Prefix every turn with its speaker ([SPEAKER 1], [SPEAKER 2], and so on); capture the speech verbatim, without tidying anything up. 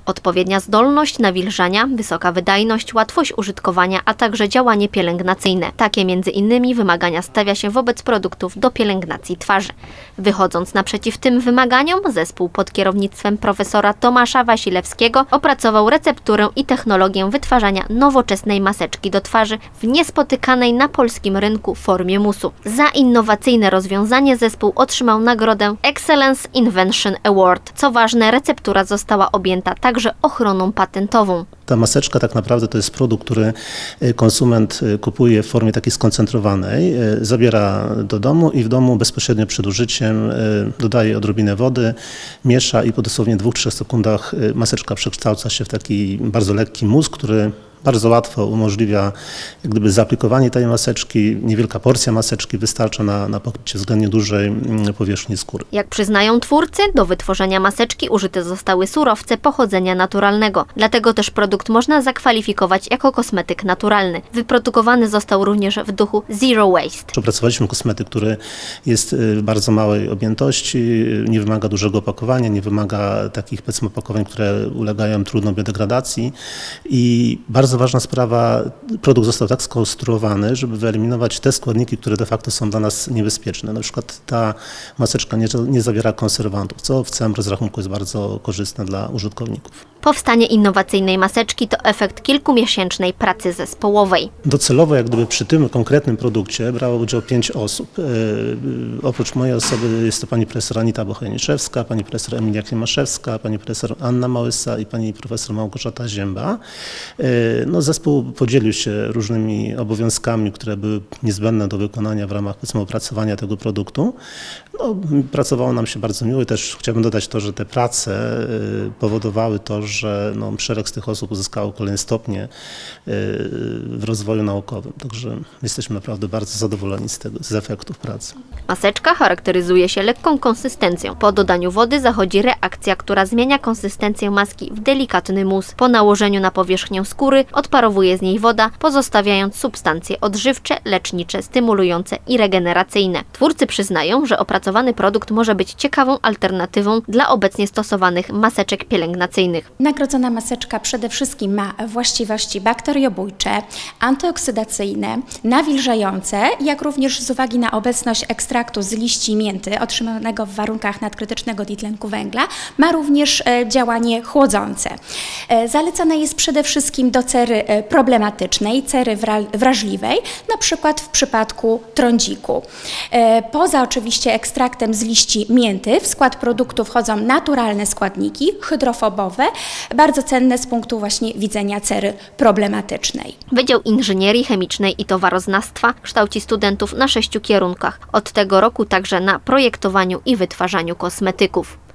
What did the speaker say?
[SPEAKER 1] Odpowiednia zdolność nawilżania, wysoka wydajność, łatwość użytkowania, a także działanie pielęgnacyjne. Takie między innymi wymagania stawia się wobec produktów do pielęgnacji twarzy. Wychodząc naprzeciw tym wymaganiom, zespół pod kierownictwem profesora Tomasza Wasilewskiego opracował recepturę i technologię wytwarzania nowoczesnej maseczki do twarzy w niespotykanej na polskim rynku formie musu. Za innowacyjne rozwiązanie zespół otrzymał nagrodę Excellence Invention Award. Co ważne, receptura została objęta także ochroną patentową.
[SPEAKER 2] Ta maseczka tak naprawdę to jest produkt, który konsument kupuje w formie takiej skoncentrowanej, zabiera do domu i w domu bezpośrednio przed użyciem dodaje odrobinę wody, miesza i po dosłownie dwóch do trzech sekundach maseczka przekształca się w taki bardzo lekki mus, który bardzo łatwo umożliwia jak gdyby zaaplikowanie tej maseczki. Niewielka porcja maseczki wystarcza na, na pokrycie względnie dużej powierzchni skóry.
[SPEAKER 1] Jak przyznają twórcy, do wytworzenia maseczki użyte zostały surowce pochodzenia naturalnego. Dlatego też produkt można zakwalifikować jako kosmetyk naturalny. Wyprodukowany został również w duchu Zero Waste.
[SPEAKER 2] Opracowaliśmy kosmetyk, który jest w bardzo małej objętości, nie wymaga dużego opakowania, nie wymaga takich powiedzmy opakowań, które ulegają trudno biodegradacji i bardzo Bardzo ważna sprawa, produkt został tak skonstruowany, żeby wyeliminować te składniki, które de facto są dla nas niebezpieczne. Na przykład ta maseczka nie, nie zawiera konserwantów, co w całym rozrachunku jest bardzo korzystne dla użytkowników.
[SPEAKER 1] Powstanie innowacyjnej maseczki to efekt kilkumiesięcznej pracy zespołowej.
[SPEAKER 2] Docelowo jak gdyby przy tym konkretnym produkcie brało udział pięć osób. Yy, oprócz mojej osoby jest to pani profesor Anita Bocheniczewska, pani profesor Emilia Klimaszewska, pani profesor Anna Małysa i pani profesor Małgorzata Zięba. Yy, No, zespół podzielił się różnymi obowiązkami, które były niezbędne do wykonania w ramach powiedzmy opracowania tego produktu. No, pracowało nam się bardzo miło i też chciałbym dodać to, że te prace powodowały to, że no, szereg z tych osób uzyskało kolejne stopnie w rozwoju naukowym. Także jesteśmy naprawdę bardzo zadowoleni z tego, z efektów pracy.
[SPEAKER 1] Maseczka charakteryzuje się lekką konsystencją. Po dodaniu wody zachodzi reakcja, która zmienia konsystencję maski w delikatny mus. Po nałożeniu na powierzchnię skóry odparowuje z niej woda, pozostawiając substancje odżywcze, lecznicze, stymulujące i regeneracyjne. Twórcy przyznają, że opracowany produkt może być ciekawą alternatywą dla obecnie stosowanych maseczek pielęgnacyjnych.
[SPEAKER 3] Nagrodzona maseczka przede wszystkim ma właściwości bakteriobójcze, antyoksydacyjne, nawilżające, jak również z uwagi na obecność ekstraktu z liści mięty otrzymanego w warunkach nadkrytycznego dwutlenku węgla, ma również działanie chłodzące. Zalecana jest przede wszystkim do cery problematycznej, cery wrażliwej, na przykład w przypadku trądziku. Poza oczywiście ekstraktem z liści mięty w skład produktu wchodzą naturalne składniki hydrofobowe, bardzo cenne z punktu właśnie widzenia cery problematycznej.
[SPEAKER 1] Wydział Inżynierii Chemicznej i Towaroznawstwa kształci studentów na sześciu kierunkach. Od tego roku także na projektowaniu i wytwarzaniu kosmetyków.